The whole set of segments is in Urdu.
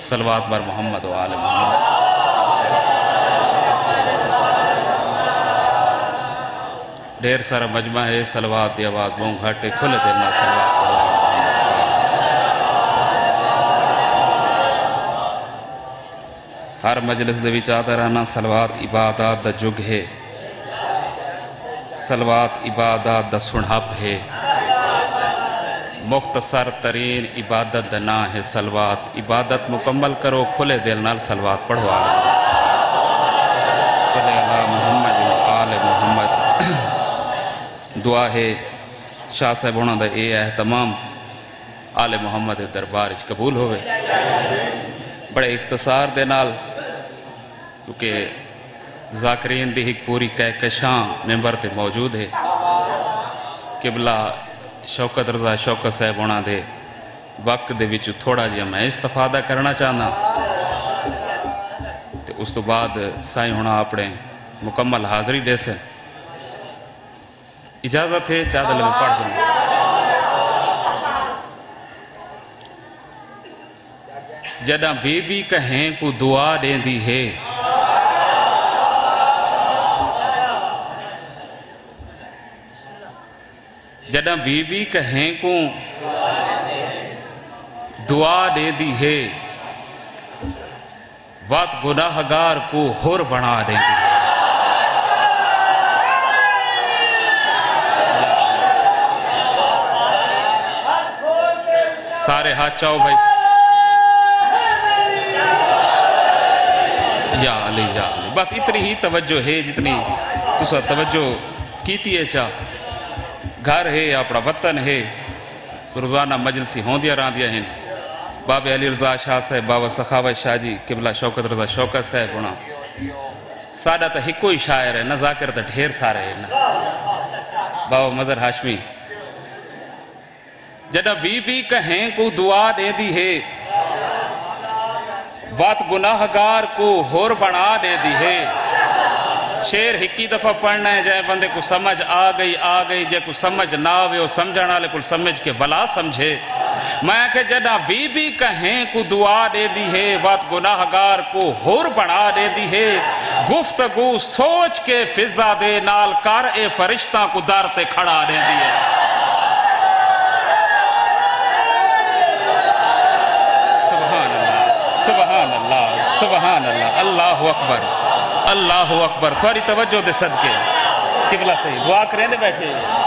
صلوات بر محمد و آل محمد. ڈھیر سارا مجمع ہے، صلوات دی آواز بہن گھٹے کھلے دینا صلوات بر محمد. ہر مجلس دے وچ آتا رہنا صلوات عبادات دا جگ ہے، صلوات عبادات دا سنہپ ہے، مختصر ترین عبادت دا نا ہے صلوات. عبادت مکمل کرو، کھلے دل نال صلوات پڑھوا لیں. صلی اللہ محمد و آل محمد. دعا ہے شاہ صاحب ہونا دا اے اہتمام آل محمد دربار قبول ہوئے. بڑے اختصار دے نال کیونکہ ذاکرین دی ایک پوری کہکشاں ممبر تے موجود ہے. قبلہ شوکت رضا شوکت صاحب ہونا دے وقت دے وچ تھوڑا جہاں میں استفادہ کرنا چاہنا تے اس تو بعد سائیں ہونا اپنے مکمل حاضری دے سے. اجازت ہے چادر میں پڑھ دوں. جدہ بی بی کہیں کو دعا دیں دی ہے، جدہ بی بی کہیں کو دعا دے دی ہے، وات گناہگار کو ہور بنا دے دی ہے. سارے ہاتھ چاہو بھائی. یا علی یا علی. بس اتنی ہی توجہ ہے جتنی تسا توجہ کیتی ہے. چاہ گھر ہے، اپنا وطن ہے، روزانہ مجلسی ہوندیا راندیا ہیں. بابا علی رضا شاہ صاحب، بابا سخاوت شاہ جی، قبلہ شوکت رضا شوکت صاحب ہونا. سادہ تا ہی کوئی شاعر ہے، نہ ذاکر تا ڈھیر سارے ہیں. بابا مظہر ہاشمی. جدہ بی بی کہیں کو دعا دے دی ہے، وات گناہگار کو ہور بنا دے دی ہے. شیر ہکی دفعہ پڑھنا ہے جائے بندے کو سمجھ آ گئی جے کو سمجھ نہ آوے وہ سمجھنا لے کل سمجھ کے بلا سمجھے. میں کہ جدہ بی بی کہیں کو دعا دے دی ہے، وات گناہگار کو ہور بنا دے دی ہے. گفتگو سوچ کے فضا دے نال کر اے فرشتہ کو در تے کھڑا دے دی ہے. سبحان اللہ سبحان اللہ. اللہ اکبر اللہ اکبر. تھوڑی توجہ دے صدقے قبلہ صحیح دعا کریں دے بیٹھے.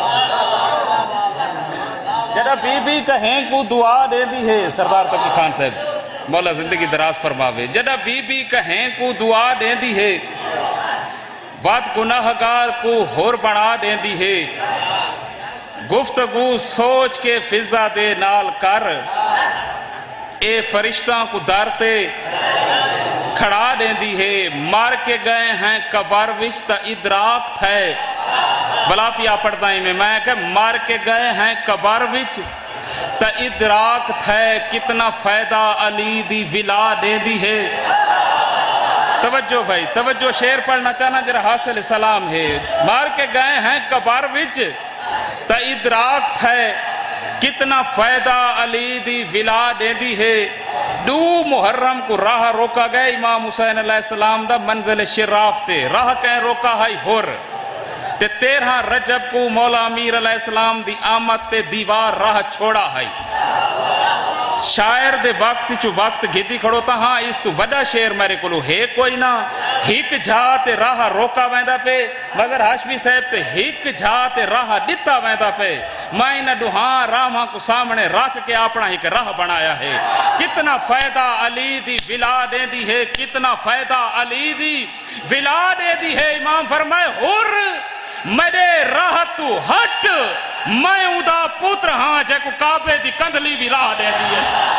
جدہ بی بی کہیں کو دعا دے دی ہے، سردار تقی خان صاحب مولا زندگی دراز فرماوے. جدہ بی بی کہیں کو دعا دے دی ہے، وات گناہگار کو ہور بنا دے دی ہے. گفتگو سوچ کے فضا دے نال کر اے فرشتہ کو دارتے کھڑا دے دی ہے. مار کے گئے ہیں قبر وچ تا ادراک تھے. بلا پیا پڑھتا ہی میں کہ مار کے گئے ہیں قبر وچ تا ادراک تھے. کتنا فائدہ علی دی ولا دے دی ہے. توجہ بھائی توجہ. شعر پڑھنا چاہنا جرا حاصل سلام ہے. مار کے گئے ہیں قبر وچ تا ادراک تھے. کتنا فائدہ علی دی ولا دے دی ہے. دو محرم کو راہ روکا گئے امام حسین علیہ السلام دا منزل شراف تے. راہ کہیں روکا ہے ہور تے 13 رجب کو مولا امیر علیہ السلام دی آمد تے دیوار راہ چھوڑا ہے. شاعر دے وقت چو وقت گھدی کھڑو تا. ہاں اس تو وڈا شعر میرے کلو ہے کوئی نہ. ہک جھا تے راہ روکا ویندہ پہ. مظہر ہاشمی صاحب تے ہک جھا تے راہ ڈتا ویندہ پہ. میں نہ ڈوہاں راہ کو سامنے رکھ کے اپنا ایک راہ بنایا ہے. کتنا فائدہ علی دی ولا دے دی ہے. کتنا فائدہ علی دی ولا دے دی ہے. امام فرمائے ہور میرے راہ تو ہٹ، میں ادا پوتر ہاں جے کو کعبے دی کندلی بھی راہ دے دی ہے.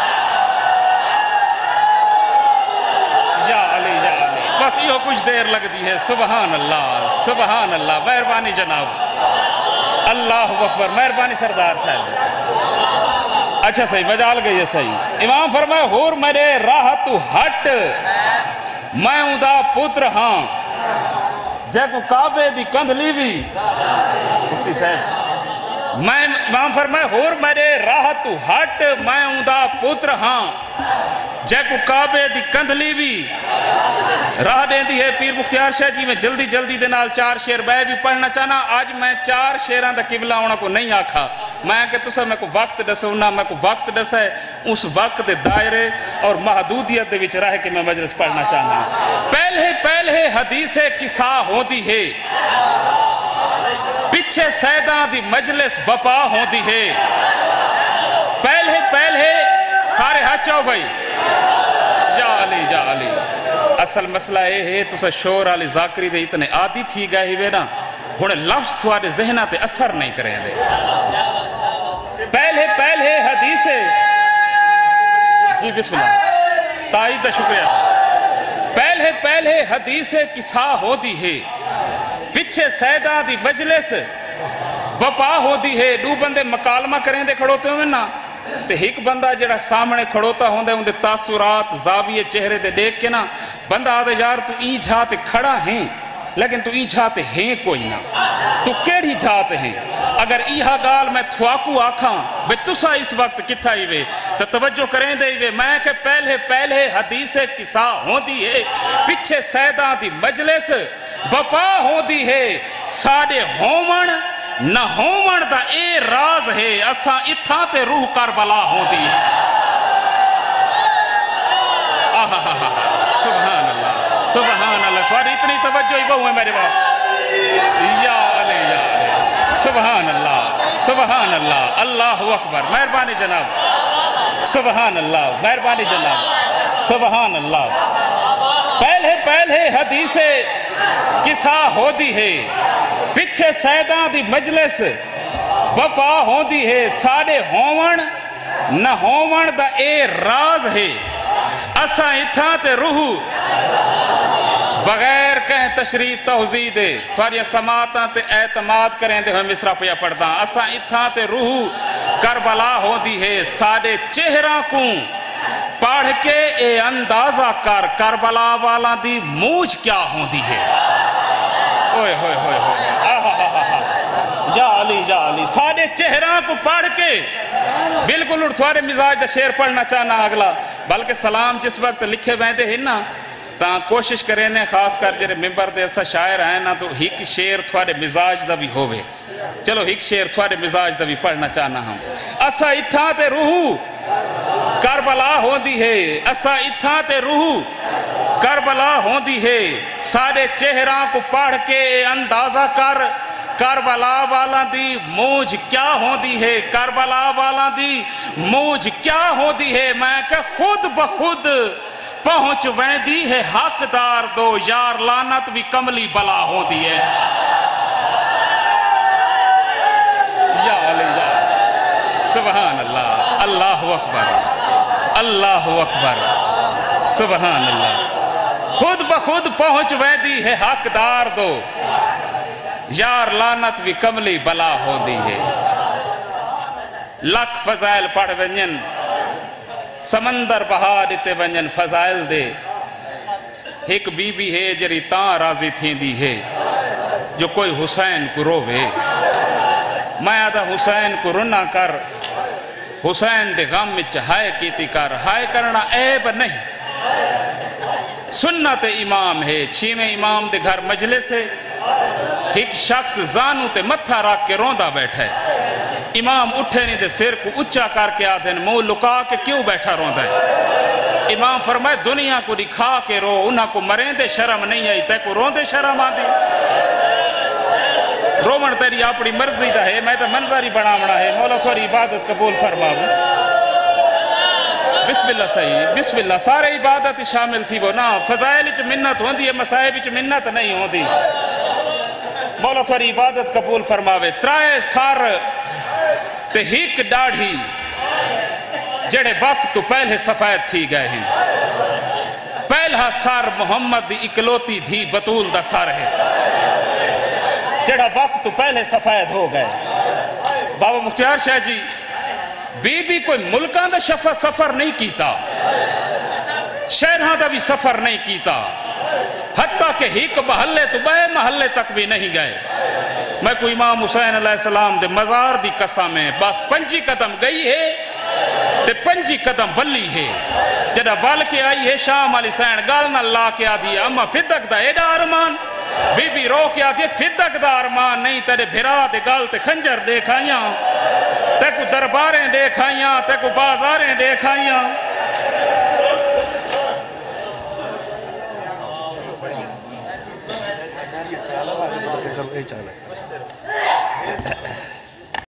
یا علی یا علی. بس یہ کچھ دیر لگ دی ہے. سبحان اللہ سبحان اللہ. مہربانی جناب. اللہ اکبر. مہربانی سردار صاحب. اچھا صحیح مجال گئی ہے صحیح. امام فرمائے ہور میرے راہ تو ہٹ، میں ادا پوتر ہاں جے کو کعبے دی کندلی بھی. مفتی صاحب میں وہاں فرمائے ہور میرے راہ تو ہٹ میں اوندا پتر ہاں جے کو کعبے دی کندھلی بھی راہ دیں دی ہے پیر مختار شاہ جی میں جلدی جلدی دے نال 4 شعر بے بھی پڑھنا چاہنا آج میں 4 شعران دا قبلہ ہونا کو نہیں آکھا میں کہ تسا میں کو وقت دسونا میں کو وقت دسا ہے اس وقت دے دائرے اور محدودیت دے وچ رہ کے میں مجلس پڑھنا چاہنا پہلے حدیث قصہ ہوندی ہے پچھے سیداں دی مجلس بپا ہوندی ہے پہلے سارے ہاتھ چاہو بھائی جا علی اصل مسئلہ یہ ہے تو سا شور علی ذاکری دے اتنے عادی تھی گئے ہوئے نا ہونے لفظ تھوڑے ذہنہ تے اثر نہیں کریں دے پہلے حدیث جی بسم اللہ تائید دا شکریہ پہلے حدیث قصہ ہو دی ہے پچھے سیدہ دی مجلس بپا ہو دی ہے دو بندے مکالمہ کریں دے کھڑوتے ہوئے نا تے ایک بندہ جڑا سامنے کھڑوتا ہوندے ان دے تاثرات زاویے چہرے دے دیکھ کے نا بندہ آدھے یار تو این جھاتے کھڑا ہیں لیکن تو این جھاتے ہیں کوئی نا تو کیڑی جھاتے ہیں اگر ایہا گال میں تھواکو آکھاں بے تسا اس وقت کتھا ہی وے تو توجہ کریں دے وے میں کہ پہلے حدیث قصہ ہوندی ہے پچھے سیدہ دی مجلس بپا ہوندی ہے ساڑے ہومن نہ ہومن دا اے راز ہے اساں اتھا تے روح کربلا ہوندی ہے سبحان اللہ تمہاری اتنی توجہ ہی بہو ہے میرے باپ یا علی سبحان اللہ اللہ اکبر مہربانی جناب سبحان اللہ مہربانی جناب سبحان اللہ پہلے حدیث قصہ ہو دی ہے پچھے سیداں دی مجلس بپا ہو دی ہے ساڑے ہومن نہ ہومن دا اے راز ہے اساں اتھا تے روح بغیر کہیں تشریح توضیح دے تھوڑی سماعتاں تے اعتماد کریں دے ہم مصرع پیا پڑھتا اساں اتھا تے روح کربلا ہو دی ہے ساڑے چہرہ کو پڑھ کے اے اندازہ کر کربلا والا دی موج کیا ہوں دی ہے ہوئے یا علی ساڑے چہرہ کو پڑھ کے بالکل اٹھوارے مزاج دا شعر پڑھنا چاہنا اگلا بلکہ سلام جس وقت لکھے بیندے ہیں نا تاں کوشش کریں نے خاص کر جرے ممبر دے ایسا شاعر آئے نا تو ایک شعر تھوارے مزاج دا بھی ہوئے چلو ایک شعر تھوارے مزاج دا بھی پڑھنا چاہنا ہم اسا اتھا تے روح کربلا ہوندی ہے اسا اتھا تے روح کربلا ہوندی ہے سارے چہرہ کو پڑھ کے اندازہ کر کربلا والا دی موج کیا ہوندی ہے کربلا والا دی موج کیا ہوندی ہے میں کہ خود بخود پہنچ ویندی ہے حقدار دو یار لانت بھی کملی بلا ہوندی ہے یا علی سبحان اللہ اللہ اکبر سبحان اللہ خود بخود پہنچ ویندی ہے حقدار دو یار لانت بھی کملی بلا ہو دی ہے لکھ فضائل پڑھ ونجن سمندر بہار اتے ونجن فضائل دے ایک بی بی ہے جری تاں راضی تھی دی ہے جو کوئی حسین کو روے میں آدھا حسین کو رنا کر حسین دے غم میں چہائے کیتی کر ہائے کرنا عیب نہیں سنت امام ہے چھیویں امام دے گھر مجلس ہے ایک شخص زانو تے متھا رکھ کے روندہ بیٹھا ہے امام اٹھے نہیں دے سر کو اچھا کر کے آدھن مو لکا کے کیوں بیٹھا روندہ ہے امام فرمائے دنیا کو دکھا کے رو انہاں کو مریں دے شرم نہیں آئی تے کو روندے شرم آدھی رومن تیری اپنی مرضی دا ہے میں تو منظری بنامنا ہے مولا تھوڑی عبادت قبول فرماؤں بسم اللہ صحیح بسم اللہ سارے عبادت شامل تھی وہ نا فضائل چ منت ہوندی ہے مسائب چ منت نہیں ہوندی مولا تھوڑی عبادت قبول فرماوے ترائے سار تے ہیک ڈاڑھی جڑے وقت تو پہلے سفید تھی گئے ہیں پہلا سار محمد دی اکلوتی دھی بطول دا سار ہے جڑا وقت تو پہلے سفید ہو گئے بابا مختار شاہ جی بی بی کوئی ملکان دا سفر نہیں کیتا شہرہاں دا بھی سفر نہیں کیتا حتیٰ کہ ہیک محلے تو بے محلے تک بھی نہیں گئے میں کو امام حسین علیہ السلام دے مزار دی قسم ہے بس 5 قدم گئی ہے تے 5 قدم ولی ہے جدہ وال کے آئی ہے شام علی سین گالنا لا کے آدھی اما فدق دا ایڈا ارمان بی بی رو کے آدھی فدق دا ارمان نہیں تیرے بھرا دے گال تے خنجر دیکھائیاں تے کو درباریں دیکھائیاں تے کو بازاریں دیکھائیاں چلو